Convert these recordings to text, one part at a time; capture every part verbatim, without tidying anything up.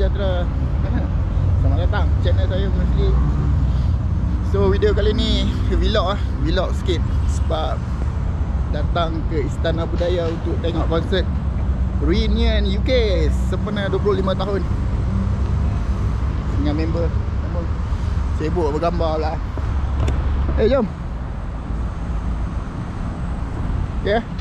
sejahtera. Selamat datang channel saya Musli. So video kali ni vlog ah, vlog sikit sebab datang ke Istana Budaya untuk tengok konsert Reunion U K sempena dua puluh lima tahun dengan member. Namun sibuk bergambar lah. Eh, jom. Ya. Yeah.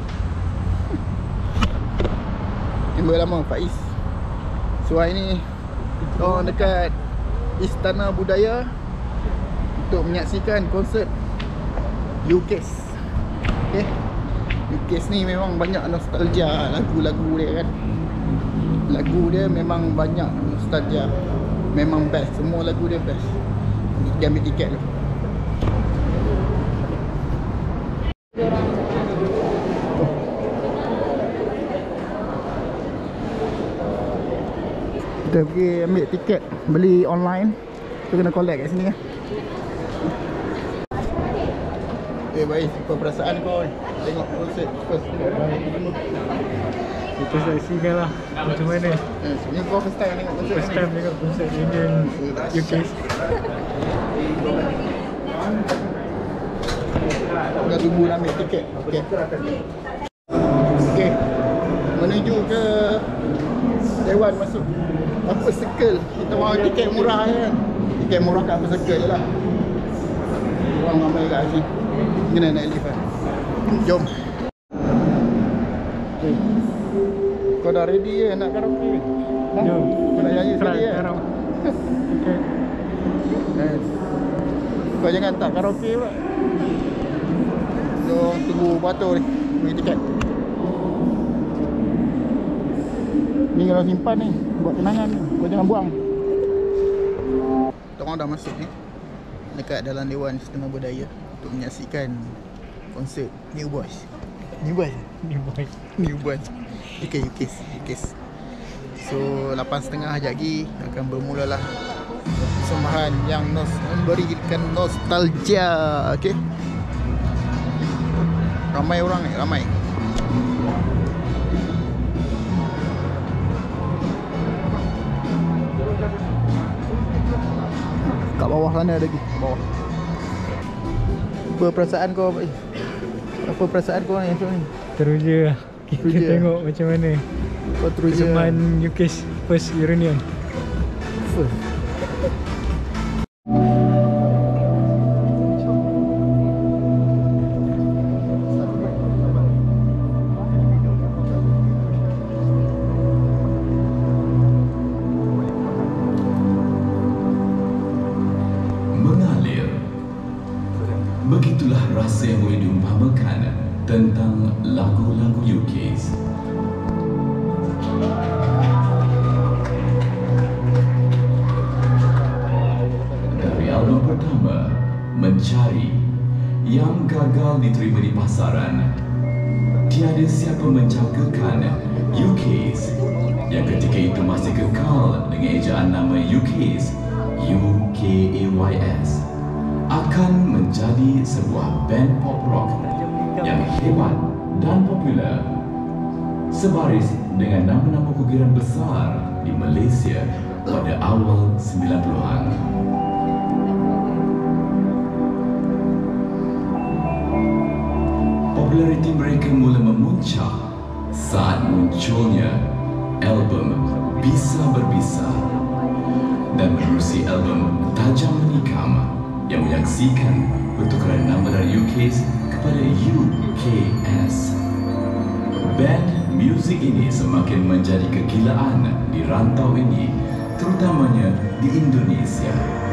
Member lama Faiz. So hari ni kita dekat Istana Budaya untuk menyaksikan konsert U K. Okay. U K ni memang banyak nostalgia lagu-lagu dia kan. Lagu dia memang banyak nostalgia. Memang best, semua lagu dia best. Kita ambil tiket tu. Kita pergi ambil tiket, beli online. Kita kena collect kat sini kan. Eh, baik, apa perasaan kau tengok konsert first? Kita saksikan lah macam mana. Eh, sebenarnya kau first time tengok konsert First ni? time tengok konsert Reunion U K. Kita tunggu nak ambil tiket. Okay. Okay. Menuju ke Dewan masuk apa circle. Kita mau tiket murah kan. Tiket murah kat apa circle je lah. Orang ramai kat sini. Kena naik lift kan. Jom. Okay. Kau dah ready ke nak karaoke? Ha? Jom. Kau nak nyanyi sekali kan? Okay. Eh. Kau jangan tak karaoke pula. So tunggu batu ni. Bagi tiket. Ni kalau simpan ni buat kenangan ni. Kau jangan buang. Kita orang dah masuk ni dekat dalam Dewan Istana Budaya untuk menyaksikan konsert New Boys. New Boys? New Boys. New Boys U K, U K, U K. So lapan setengah sekejap lagi akan bermulalah persembahan yang nos memberikan nostalgia. Okay. Ramai orang ni, ramai. Kat bawah sana ada lagi, bawah. Apa perasaan kau? Apa perasaan kau ni macam ni? Teruja lah. Kita Teruja. tengok macam mana Kau teruja. persembahan U K first reunion. First. Mengalir. Begitulah rasa yang boleh diumpamakan tentang lagu-lagu U K. Dari album pertama, Mencari, yang gagal diterima di pasaran, tiada siapa menjangkakan U K yang ketika itu masih kekal dengan ejaan nama U K, U K A Y S, akan menjadi sebuah band pop rock yang hebat dan popular, sebaris dengan nama-nama kegiran besar di Malaysia pada awal sembilan puluhan. Populariti mereka mula memuncak saat munculnya album Bisa Berbisa dan menerusi album Tajam Menikam yang menyaksikan pertukaran nama dari U K kepada U K S. Band muzik ini semakin menjadi kegilaan di rantau ini, terutamanya di Indonesia.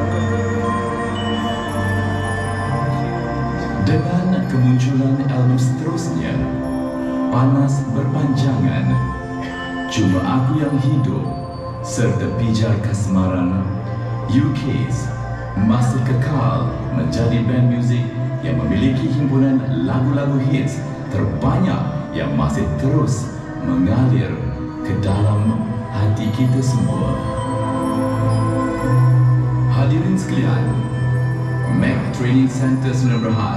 Dengan kemunculan album seterusnya, Panas Berpanjangan, Cuma Aku Yang Hidup, serta Pijar Kasmaran, U K masih kekal menjadi band muzik yang memiliki himpunan lagu-lagu hits terbanyak yang masih terus mengalir ke dalam hati kita semua. Hadirin sekalian, Mac Training Center Sdn Bhd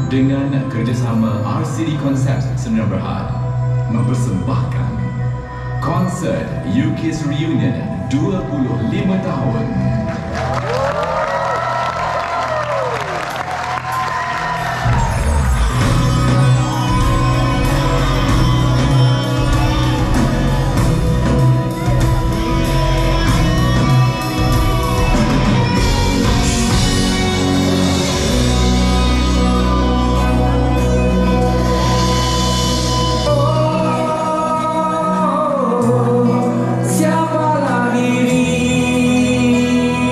dengan kerjasama R C D Concepts Sdn Bhd mempersembahkan Konsert U K's Reunion dua puluh lima tahun. Siapa lagi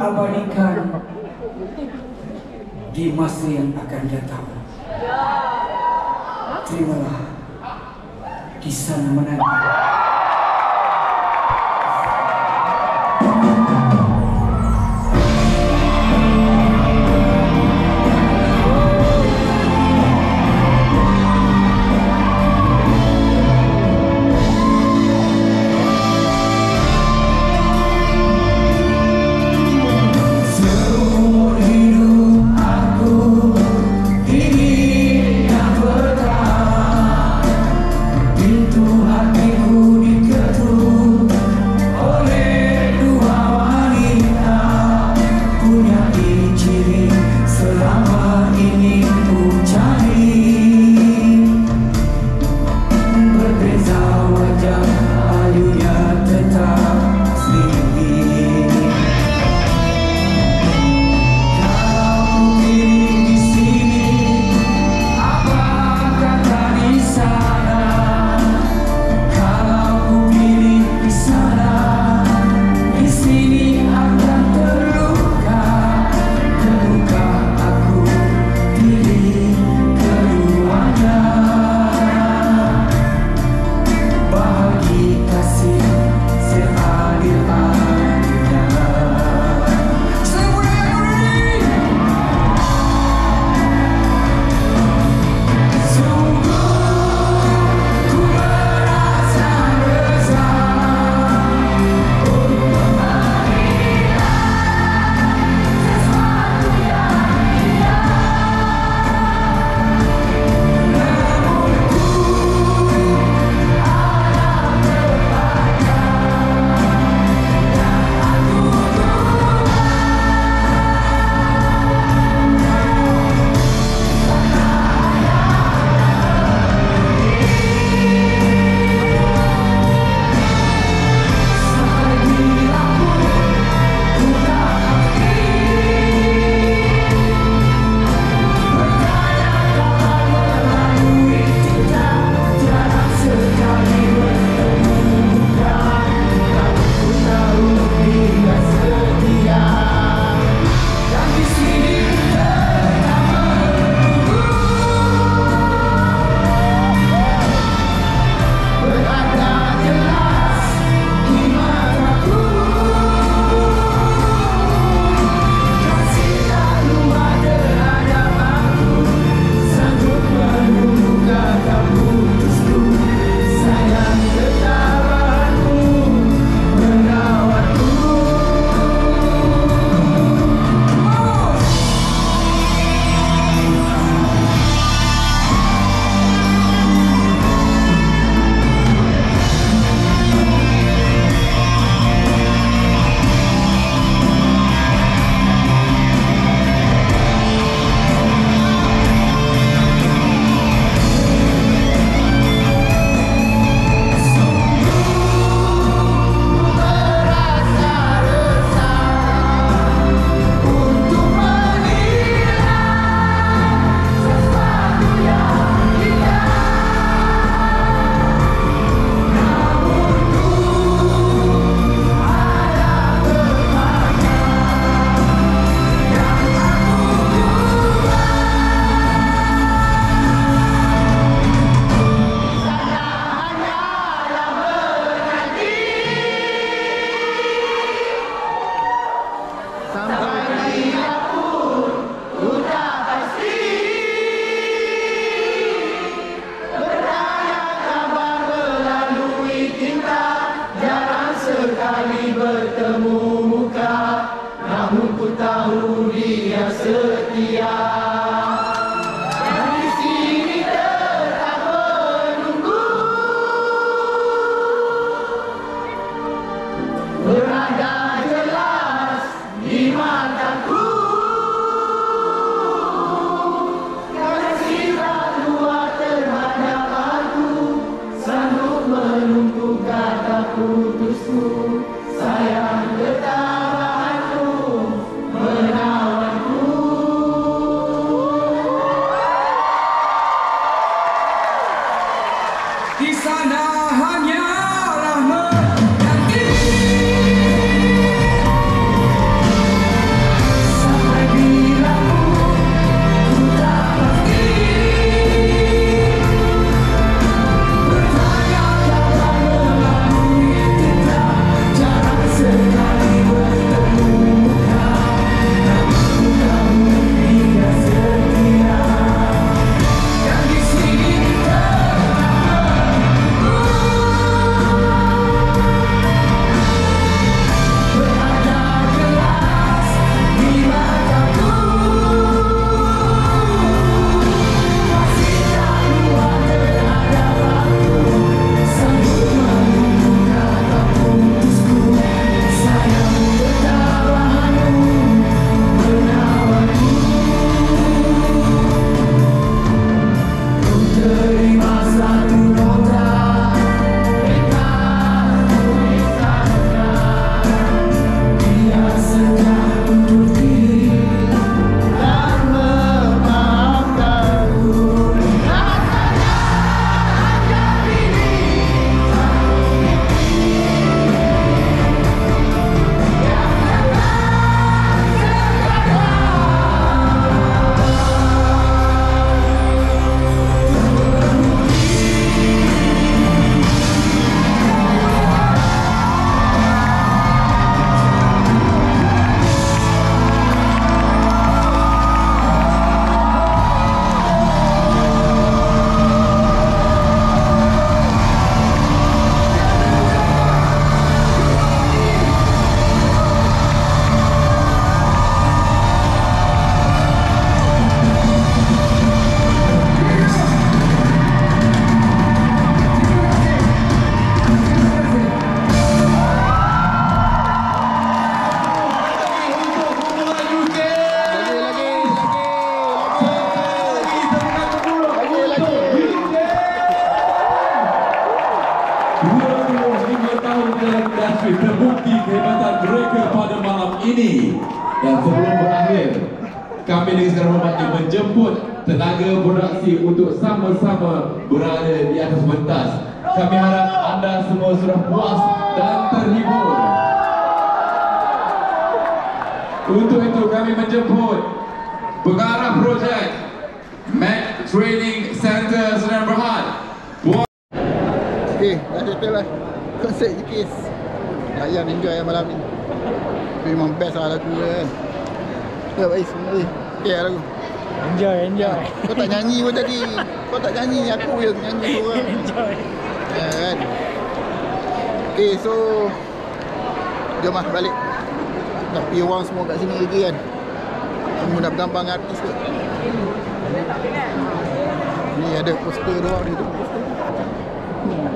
diabadikan di masa yang akan datang. Terimalah kisah menanti. Sayang ketabahanmu menawanku. kami dengan segala hormatnya menjemput tenaga produksi untuk sama-sama berada di atas pentas. Kami harap anda semua sudah puas dan terhibur. Untuk itu kami menjemput pengarah projek Mac Training Center Sdn Bhd. Okay, dah settle lah konsert U K S. Layan enjoy malam ni. Memang best lah lagu dia kan. Ya baik sebenarnya. Okay lah lagu. Enjoy, enjoy. Kau tak nyanyi pun tadi. Kau tak nyanyi, aku je nyanyi seorang. Enjoy. Ya kan. Okay, so jom lah balik. Tapi orang semua kat sini lagi kan. Semua nak bergambar dengan artis ke. Ni ada poster doang ni tu. Hmm.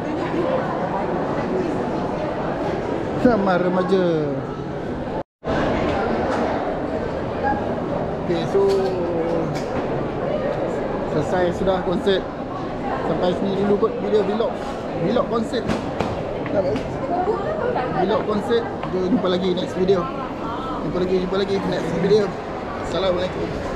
Sama remaja. Okay, so selesai sudah konsert. Sampai sini dulu kot video vlog. Vlog konsert. Dah baik. Vlog konsert. Jumpa lagi next video. Jumpa lagi, jumpa lagi next video. Assalamualaikum.